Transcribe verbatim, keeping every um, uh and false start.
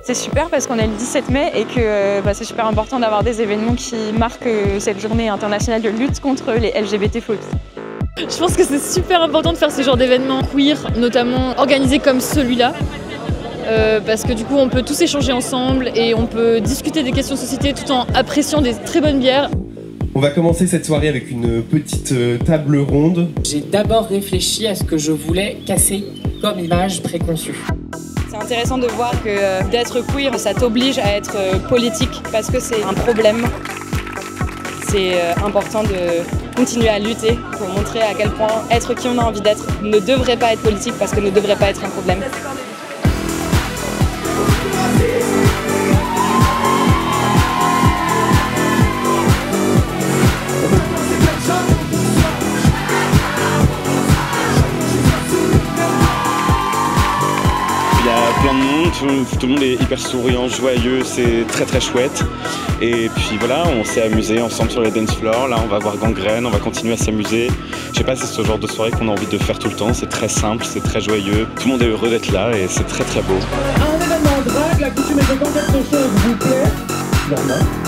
C'est super parce qu'on est le dix-sept mai et que bah, c'est super important d'avoir des événements qui marquent cette journée internationale de lutte contre les L G B T-phobies. Je pense que c'est super important de faire ce genre d'événements queer, notamment organisés comme celui-là. Euh, parce que du coup on peut tous échanger ensemble et on peut discuter des questions de société tout en appréciant des très bonnes bières. On va commencer cette soirée avec une petite table ronde. J'ai d'abord réfléchi à ce que je voulais casser comme image préconçue. C'est intéressant de voir que euh, d'être queer, ça t'oblige à être euh, politique parce que c'est un problème. C'est euh, important de continuer à lutter pour montrer à quel point être qui on a envie d'être ne devrait pas être politique parce que ne devrait pas être un problème. Il y a plein de monde, tout, tout le monde est hyper souriant, joyeux, c'est très très chouette. Et puis voilà, on s'est amusé ensemble sur les dance floors, là on va voir Gangrène, on va continuer à s'amuser. Je sais pas, c'est ce genre de soirée qu'on a envie de faire tout le temps, c'est très simple, c'est très joyeux. Tout le monde est heureux d'être là et c'est très très beau. Un événement drague, la coutume est de quand quelque chose vous plaît. Normal.